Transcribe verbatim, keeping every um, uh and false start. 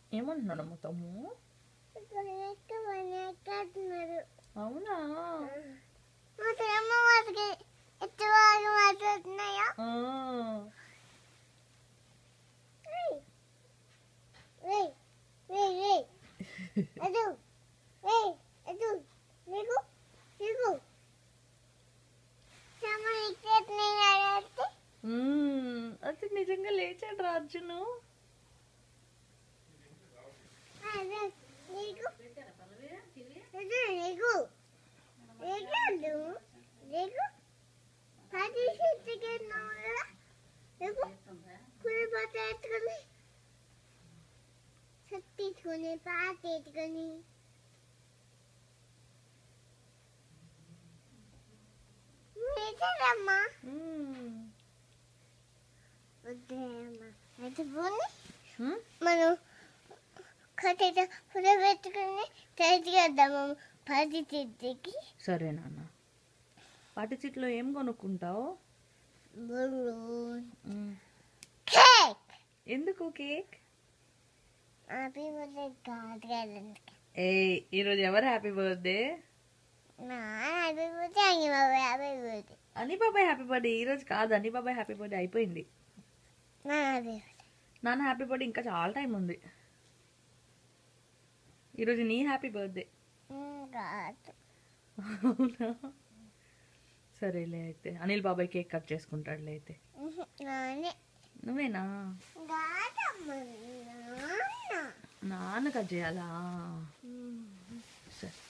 ఏమంటున్నాడమ్మ తమ్ము? అవునా? అది నిజంగా లేచాడు రా అర్జును. మనం కట్టేట ఫుల్ పెట్టుకుని చేద్దాము పది చెట్టుకి. సరే నాన్న. పాటి చెట్లో ఏం కొనుక్కుంటావు? కేక్. ఎందుకు కేక్? హ్యాపీ బర్త్డే కాదు. ఏ ఈరోజు ఎవరు హ్యాపీ బర్త్డే? హ్యాపీ బర్త్డే అని బాబాయ్ హ్యాపీ బర్త్డే. అని బాబాయ్ హ్యాపీ బర్త్డే ఈరోజు కాదు. అని బాబాయ్ హ్యాపీ బర్త్డే అయిపోయింది. నాన్న హ్యాపీ బర్త్డే ఇంకా చాలా టైం ఉంది. ఈరోజు నీ హ్యాపీ బర్త్డే. అవునా? సరేలే అయితే అనిల్ బాబాయ్ కేక్ కట్ చేసుకుంటాడులే అయితే. నువ్వేనా? నాన్న కట్ చేయాలా? సరే.